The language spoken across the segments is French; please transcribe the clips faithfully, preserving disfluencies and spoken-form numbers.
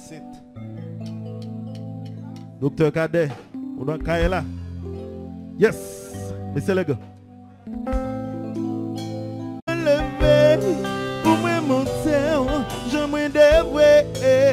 Docteur Cadet, on a Kaela. Yes, monsieur le gars. Levé, pour me monter, je me dévouer.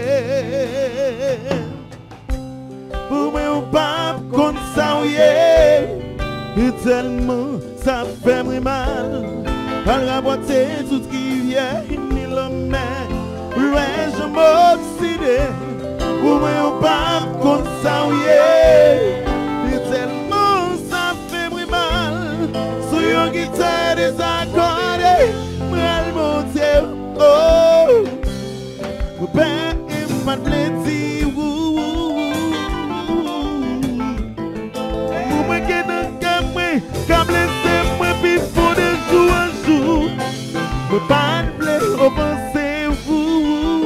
Pour me pas comme ça, oui. Et tellement ça fait mal. Par raboter tout ce qui vient, ni l'homme. Ouais, je m'oxydais. Pour me pas comme ça, oui. Et tellement ça fait mal. Sur une guitare désaccordée, mal monté. Oh, mon père est pas de plaisir. Vous me guidez comme moi, comme laissez-moi vivre pour de jour en jour. Me pas de plaisir, offensez-vous.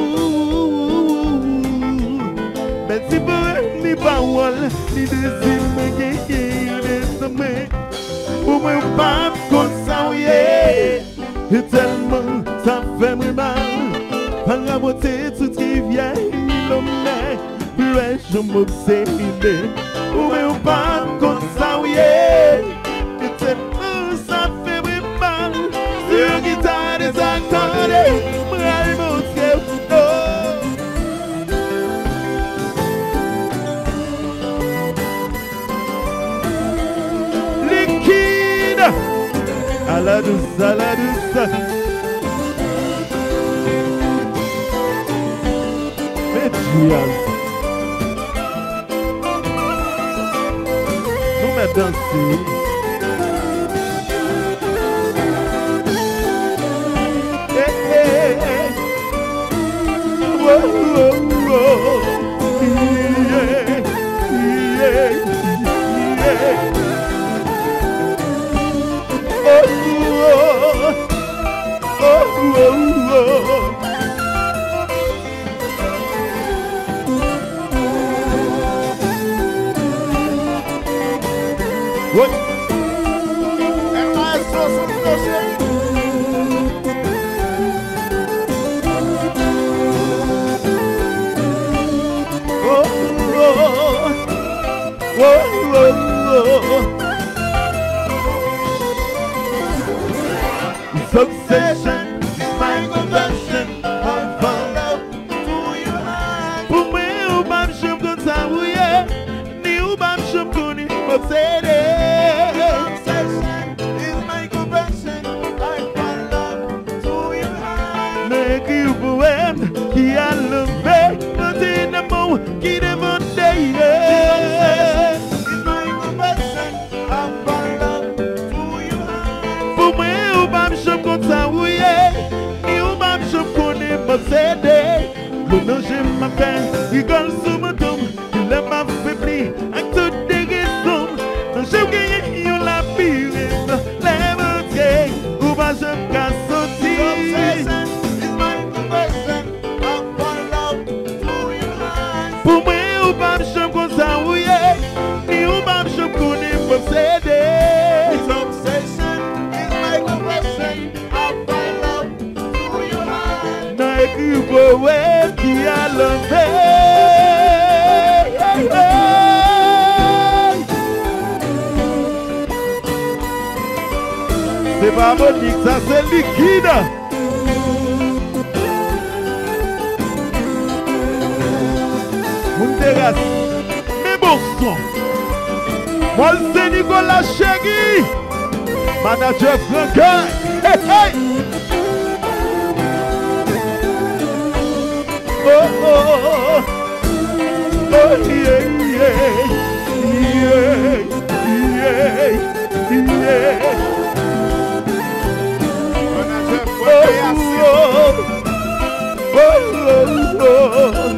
Mais si vous n'avez pas de ni désir, me guérir de sommeil. Pour me pas comme ça, oui. Et tellement ça fait mal. En raboter tout ce qui vient, l'homme est. Plus je m'obsède. Pour me pas comme ça, oui. Et tellement ça fait mal. Sur une guitare désaccordée, me montrer. Oh. Liquide. À la douce, à la douce. Mais tu as. Nous mettons danser. Hey, hey, hey. Whoa, whoa, whoa. Yeah, yeah, yeah. Oh, oh, oh, oh. What? And I saw some bullshit. Oh, oh, oh, oh, oh. Succession is my conversion. I found out who you are. Pour moi, ou bam chum kon sa wouye, ni ou bam chum kon ni obsede. Succession is my conversion. I found out who you are. Make you poem qui a levé, petit d'amour qui demande d'ailleurs. Is my conversion. I found out who you are. Pour moi, ou bam chum kon sa wouye, ni ou bam chum kon ni obsede. Mon j'aime ma peine, rigole sous mon tombe, il aime ma faibli, avec toutes des raisons. J'aime gagner, il la pire, lève-toi, ou pas je me casse sortir. Succession is my conversion, I fall out to your eyes. Pour moi, ou pas je me comme ça, oui, ni ou pas je me connais, m'obséder. Succession is my conversion, I fall out to your eyes. N'a écrit poème qui a levé. C'est pas Monique, ça c'est liquide. Mon terrasse, mes bons sons. Moi c'est Nicolas Chegui, manager Francain. Hey, hey. Oh, oh, oh, oh, yeah, yeah, yeah, yeah, yeah. Oh, oh, oh, oh, oh.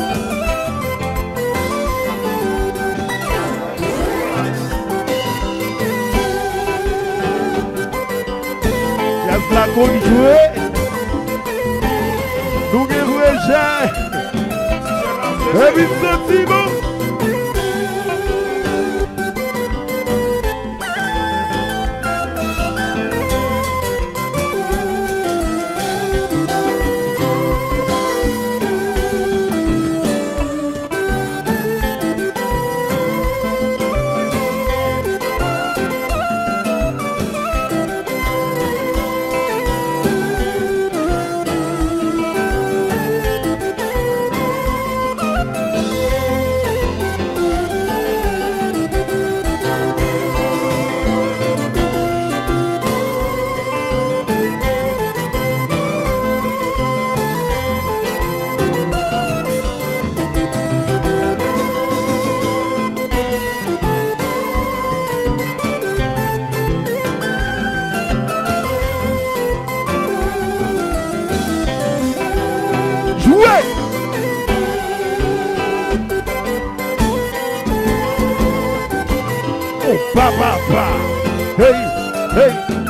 Y'a ce flacon qui jouait. Nous qui jouait j'ai. Et puis c'est bon. Oh, papa, papa. Hey, hey.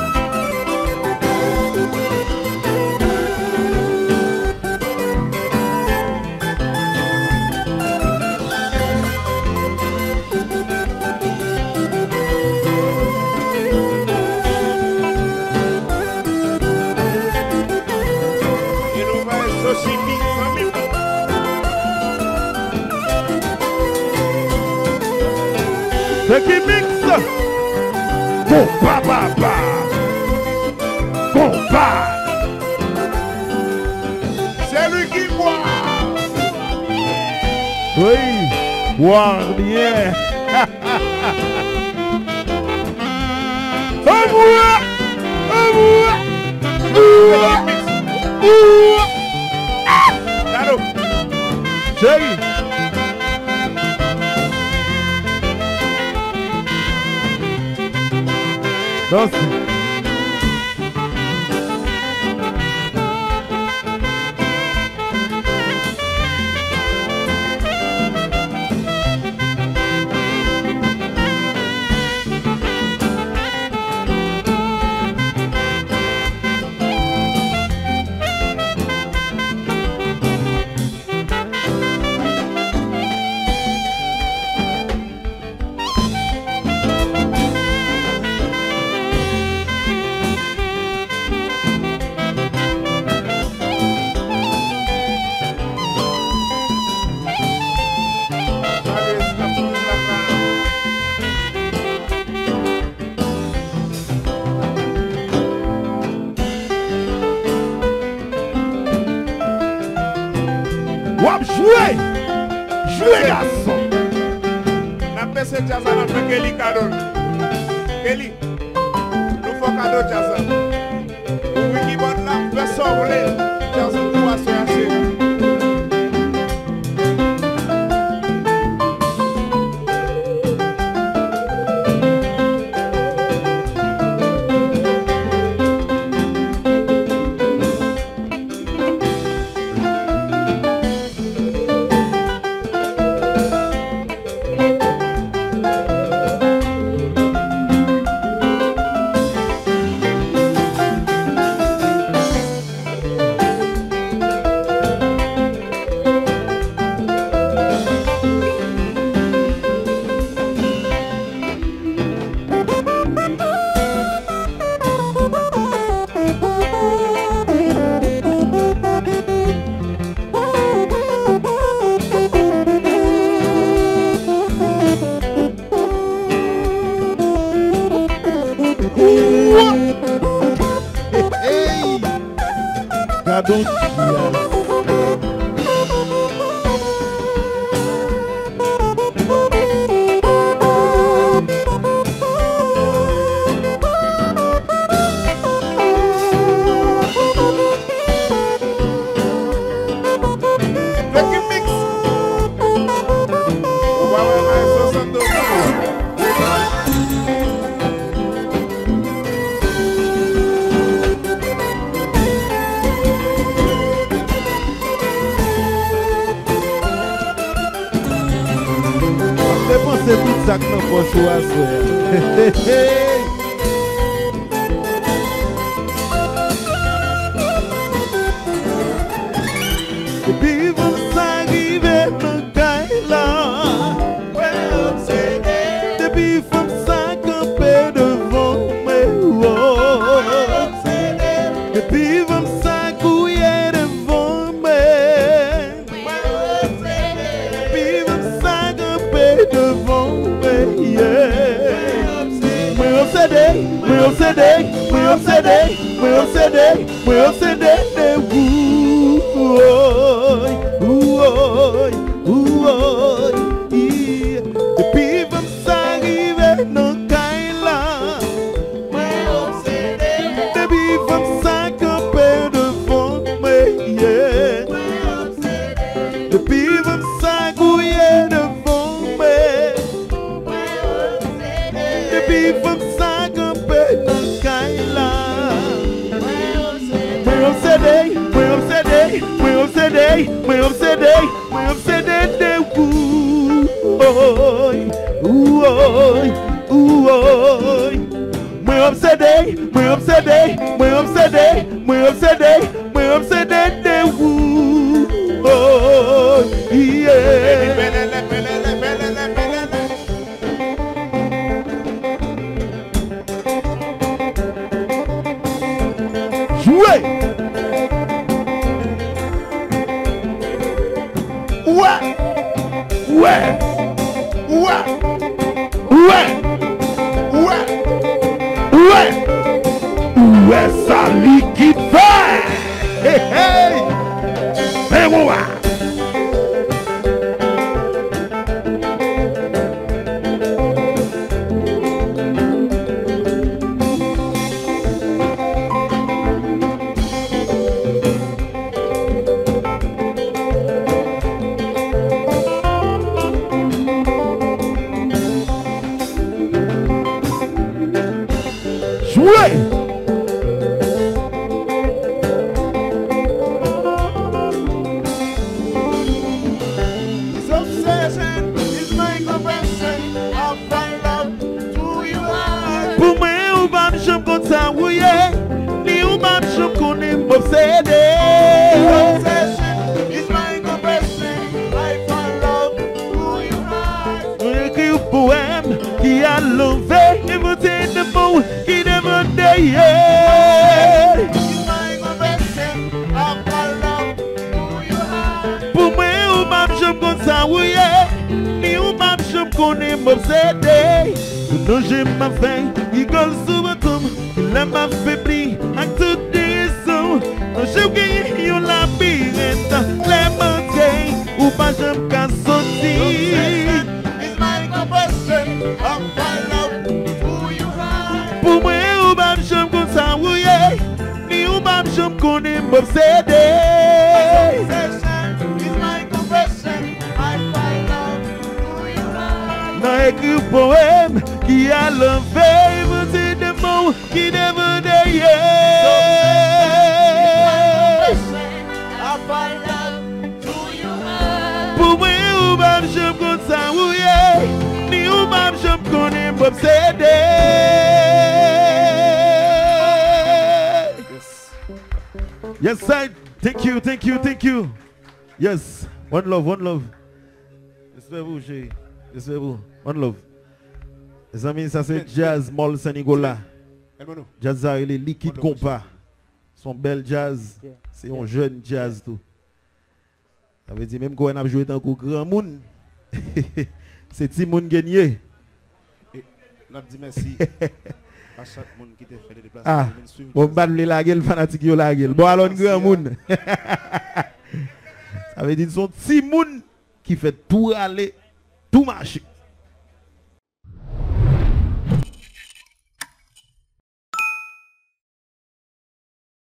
Take it mix. Go ba ba ba. Go ba. C'est lui qui boit. Oui, boire bien. Au bois. Au bois. Ouh. Allô. Chérie. Danse. Jouez! Jouez, garçon! La personne jazz a fait Kelly cadeau. Kelly, nous faisons cadeau jazz. Pour qui bonne la personne voulait jazz pour assurer. Cadeau de c'est tout ça que nous pouvons choisir. Depuis vous arrivez dans Kaila, depuis vous camper devant moi, depuis vous couiller devant moi, depuis vous camper devant moi, me obsédé, me obsédé, me obsédé, me obsédé, me obsédé de vous. Depuis vous arrivez dans Kaila, depuis vous camper devant moi, depuis vous couiller devant moi, depuis vous camper dans Kaila, me obsédé, me obsédé, me obsédé, me obsédé, me obsédé de vous. moi obsédé, moi obsédé, moi obsédé, moi obsédé, moi obsédé de vous. Oh, yeah. Jouez. Ouais. Ouais. Ouais. Ouais. Ouais. Ouais. Ouais, ça liquide fait. Hey, hey. Mais moi. Non, j'ai ma faim, il gueule sous mon tombe, il a ma faibli, à toutes les sons. Non, j'ai gagné, il la birette, les montagnes, ou pas j'aime qu'à sortir. It's my compassion, of my love, who you are. Pour moi, ou pas j'aime comme ça, oui, ni ou pas j'aime qu'on est m'obsédé. Écrit un poème qui a l'envers, c'est des mots qui devraient d'ailleurs. Pour moi, ou pas je comme ça, oui, ni ou pas je connais m'obsédé. Yes, sir. Thank you, thank you, thank you. Yes, one love, one love. J'espère vous, chérie. J'espère vous. One love. Les amis, ça c'est Jazz Mol Sanigola. Jazz a les liquides compas. Son bel jazz. C'est un jeune jazz tout. Ça veut dire même quand on a joué dans le grand monde. C'est Timon gagné. On dit merci à chaque monde qui t'a fait des déplacements. Ah, on bat la gueule fanatique yo la gueule. Bon alors grand monde. Ça veut dire son Timon qui fait tout aller, tout marcher.